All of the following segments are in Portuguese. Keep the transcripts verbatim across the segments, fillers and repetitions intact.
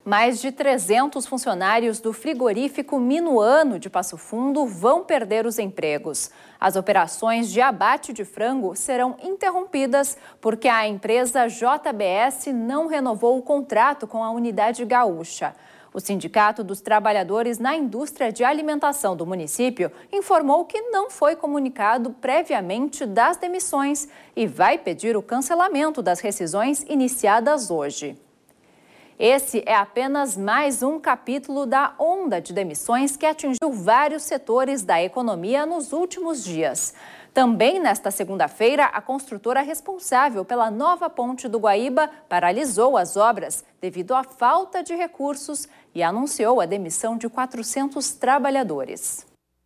Mais de trezentos funcionários do frigorífico Minuano de Passo Fundo vão perder os empregos. As operações de abate de frango serão interrompidas porque a empresa J B S não renovou o contrato com a unidade gaúcha. O Sindicato dos Trabalhadores na Indústria de Alimentação do município informou que não foi comunicado previamente das demissões e vai pedir o cancelamento das rescisões iniciadas hoje. Esse é apenas mais um capítulo da onda de demissões que atingiu vários setores da economia nos últimos dias. Também nesta segunda-feira, a construtora responsável pela nova ponte do Guaíba paralisou as obras devido à falta de recursos e anunciou a demissão de quatrocentos trabalhadores.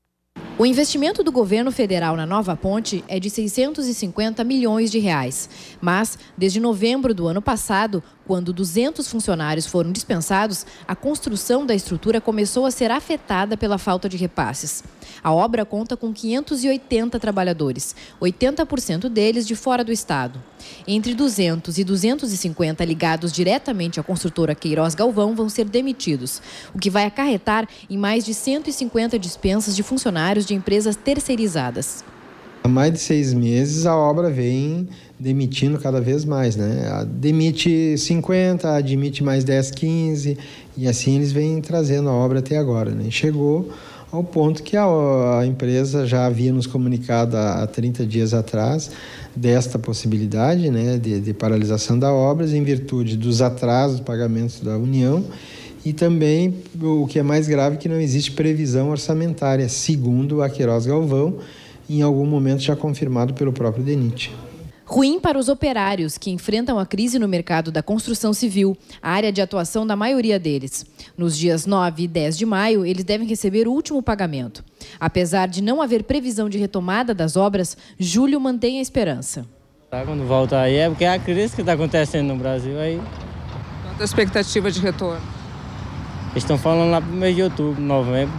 O investimento do governo federal na nova ponte é de seiscentos e cinquenta milhões de reais. Mas, desde novembro do ano passado, quando duzentos funcionários foram dispensados, a construção da estrutura começou a ser afetada pela falta de repasses. A obra conta com quinhentos e oitenta trabalhadores, oitenta por cento deles de fora do estado. Entre duzentos e duzentos e cinquenta ligados diretamente à construtora Queiroz Galvão vão ser demitidos, o que vai acarretar em mais de cento e cinquenta dispensas de funcionários de empresas terceirizadas. Há mais de seis meses a obra vem demitindo cada vez mais, né? Demite cinquenta, admite mais dez, quinze e assim eles vêm trazendo a obra até agora, né? Chegou ao ponto que a, a empresa já havia nos comunicado há, há trinta dias atrás desta possibilidade, né, de, de paralisação da obra em virtude dos atrasos de pagamentos da União e também, o que é mais grave, que não existe previsão orçamentária, segundo a Queiroz Galvão, em algum momento já confirmado pelo próprio DENIT. Ruim para os operários que enfrentam a crise no mercado da construção civil, a área de atuação da maioria deles. Nos dias nove e dez de maio, eles devem receber o último pagamento. Apesar de não haver previsão de retomada das obras, Júlio mantém a esperança. Quando volta aí é porque é a crise que está acontecendo no Brasil. Aí... Quanto a expectativa de retorno? Eles estão falando lá para o mês de outubro, novembro.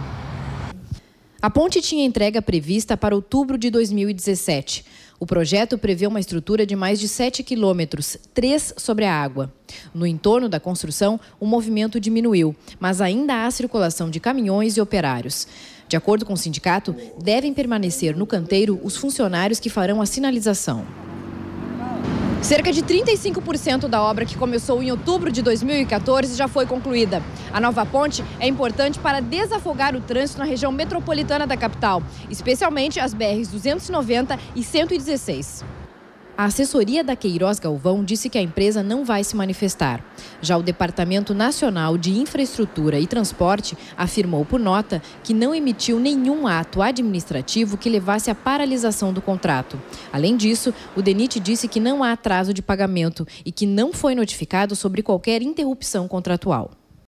A ponte tinha entrega prevista para outubro de dois mil e dezessete. O projeto prevê uma estrutura de mais de sete quilômetros, três sobre a água. No entorno da construção, o movimento diminuiu, mas ainda há circulação de caminhões e operários. De acordo com o sindicato, devem permanecer no canteiro os funcionários que farão a sinalização. Cerca de trinta e cinco por cento da obra que começou em outubro de dois mil e quatorze já foi concluída. A nova ponte é importante para desafogar o trânsito na região metropolitana da capital, especialmente as B Rs duzentos e noventa e cento e dezesseis. A assessoria da Queiroz Galvão disse que a empresa não vai se manifestar. Já o Departamento Nacional de Infraestrutura e Transporte afirmou por nota que não emitiu nenhum ato administrativo que levasse à paralisação do contrato. Além disso, o DENIT disse que não há atraso de pagamento e que não foi notificado sobre qualquer interrupção contratual.